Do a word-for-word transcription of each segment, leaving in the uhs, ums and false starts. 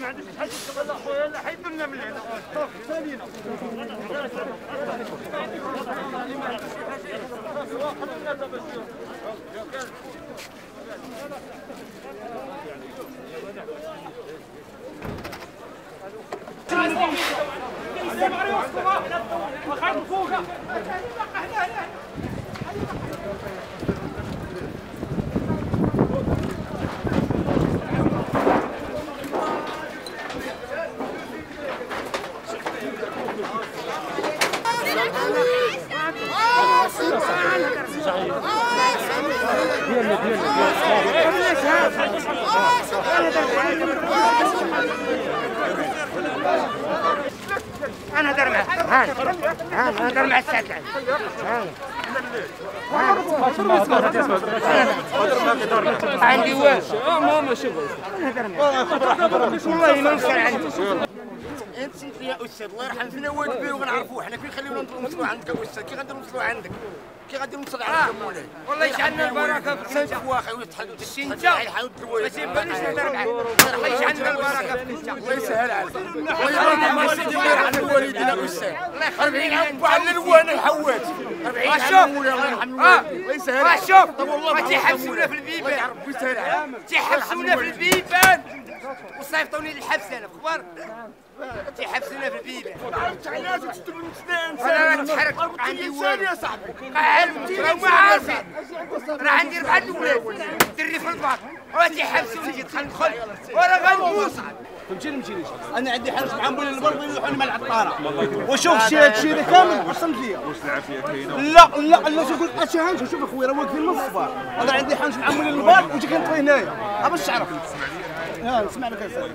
ما عندوش حاجه تبغى خويا لا حيد لنا من هنا سالينا أنا هدر معه، هان هان هدر مع السعد هان عندي واش ما ماشي هدر معه والله ما نسأل عندي انت يا استاذ الله يرحم فينا والدي وغنعرفوه حنا كي نخليونا نوصلوا عندك يا استاذ كي غادي نوصلوا عندك كي غادي نوصل عندك مولاي والله يجعلنا البركه في السنت واخا ويتحل السنت يحاول ما تيبانوش نهضر معاك الله يجعلنا البركه في السنت الله يسهل عليك والله ما سيدي الله يرحم الوالدين يا استاذ أربعين عام على الوان الحوات أربعين عام مولاي الله يرحم الوالدين الله يسهل عليك شوف ما تيحبسونا في البيبان ربي يسهل عليك تيحبسونا في البيبان وصيفطوني للحبس انا اخبار تيحبسونا في البيبان لازم تشتغل اثنين انا نتحرك عندي والو يا صاحبي قاعد ما عارفين راه عندي اربعه الاولاد دري في الباط وتيحبسوني تدخل ندخل وانا غنموت فهمتيني مشينيش انا عندي حاجه مع نقول البرد يروحوني مع العطاره وشوف شي هادشي هذا كامل وصلت ليا واش العافيه كاينه لا لا لا تقول اشي حاجه شوف اخويا راه واقفين نص الصباح انا عندي حاجه مع نقول البرد وجي كنطوي هنايا ها باش تعرف ها نسمع لك يا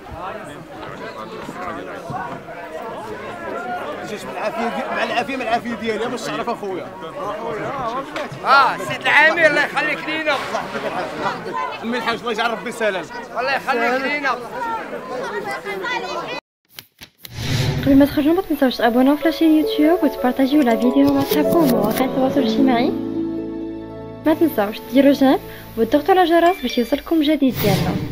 جيت مع العافيه مع العافيه مع العافيه ديالي باش تعرف اخويا اه سيد العامر الله يخليك لينا الله يحفظك الحاج الله يحفظك امي الحاج الله يجعل ربي سلام الله يخليك لينا قبل ما تخرجوا ما تنساوش تابوناو في لاشين يوتيوب وتبارطاجيو لا فيديو مع صحابكم ومواقع التواصل الاجتماعي. ما تنساوش ديروا جيم وتضغطوا على الجرس باش يوصلكم جديد ديالنا.